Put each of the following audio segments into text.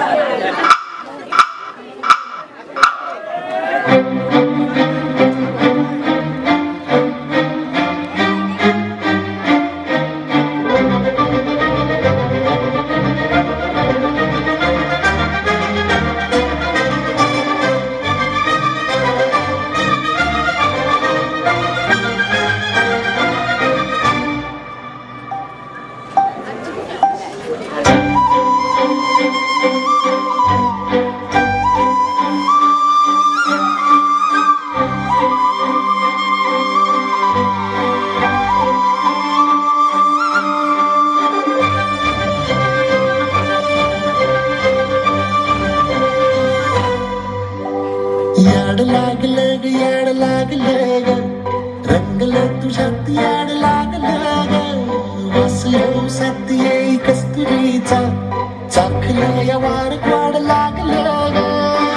याड लागलं ग याड लागलं ग रंगलं तुझ्यात याड लागलं ग वसलो साथ येई कस्तुरीचा चाखलं या वार वाड लागलं ग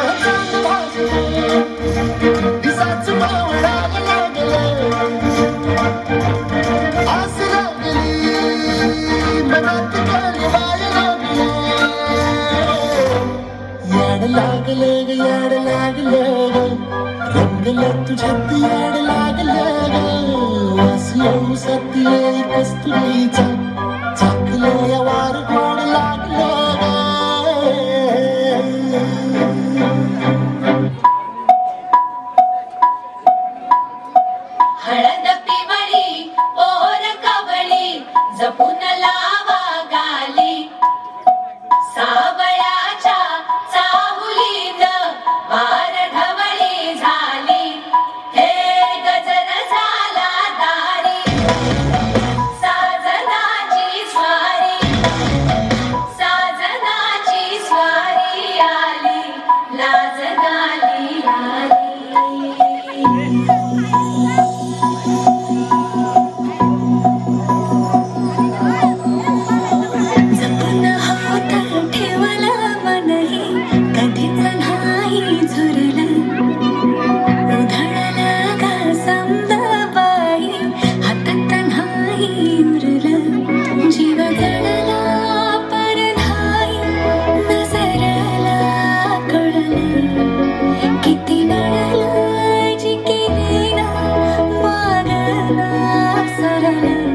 दिसाच मावळाग लागलं आस लागली मनात काळवाय लागलं याड लागलं ग याड लागलं ग रंगलं तुझ्यात याड लागलं ग वासलो साथ येई कस्तुरीचा चाखलं या वार वाड लागलं ग हळद पिवळी पोर कवळी जपून लावा गाली सावळ्याच्या चाहुलीत वार ढवळी झाली हे गजर झाला दारी साजनाची स्वारी आली लाज गाली आली जपून हातात ठेवला मनही कधीच नाही झुरलं उधळला का समजा बाई हातात नाही उरलं जीव जळला पर नाही नजरला कळलं किती नळलं जी केली ना मागला सरलं